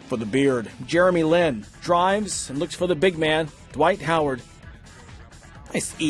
for the beard. Jeremy Lin drives and looks for the big man, Dwight Howard. Nice